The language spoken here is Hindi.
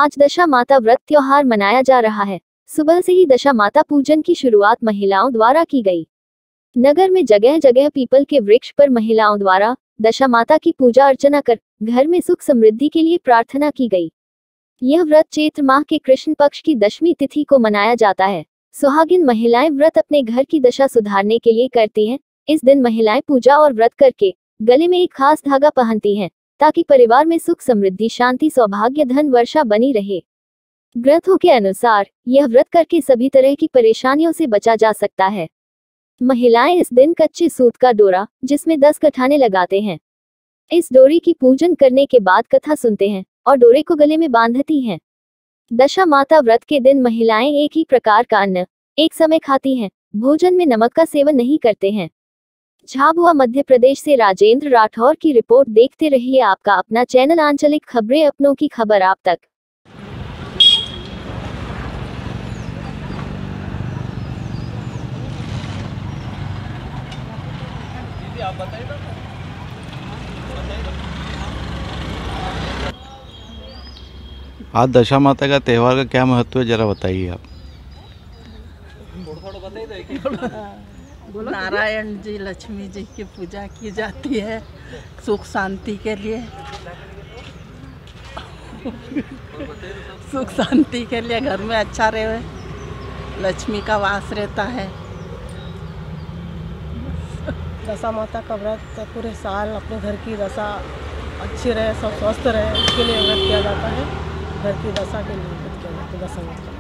आज दशा माता व्रत त्योहार मनाया जा रहा है। सुबह से ही दशा माता पूजन की शुरुआत महिलाओं द्वारा की गई। नगर में जगह जगह पीपल के वृक्ष पर महिलाओं द्वारा दशा माता की पूजा अर्चना कर घर में सुख समृद्धि के लिए प्रार्थना की गई। यह व्रत चैत्र माह के कृष्ण पक्ष की दशमी तिथि को मनाया जाता है। सुहागिन महिलाएं व्रत अपने घर की दशा सुधारने के लिए करती हैं। इस दिन महिलाएं पूजा और व्रत करके गले में एक खास धागा पहनती हैं ताकि परिवार में सुख समृद्धि शांति सौभाग्य धन वर्षा बनी रहे। ग्रंथों के अनुसार यह व्रत करके सभी तरह की परेशानियों से बचा जा सकता है। महिलाएं इस दिन कच्चे सूत का डोरा जिसमें 10 गठाने लगाते हैं। इस डोरी की पूजन करने के बाद कथा सुनते हैं और डोरे को गले में बांधती हैं। दशा माता व्रत के दिन महिलाएं एक ही प्रकार का अन्न एक समय खाती हैं। भोजन में नमक का सेवन नहीं करते हैं। झाबुआ मध्य प्रदेश से राजेंद्र राठौर की रिपोर्ट। देखते रहिए आपका अपना चैनल आंचलिक खबरें, अपनों की खबर आप तक। आप बताइए ना। आज दशा माता का त्यौहार का क्या महत्व है, जरा बताइए आप। नारायण जी लक्ष्मी जी की पूजा की जाती है सुख शांति के लिए। सुख शांति के लिए घर में अच्छा रहे, लक्ष्मी का वास रहता है। दशा माता का व्रत पूरे साल अपने घर की दशा अच्छी रहे, सब स्वस्थ रहे, इसके लिए व्रत किया जाता है। घर की दशा के लिए व्रत किया जाता है दशा माता।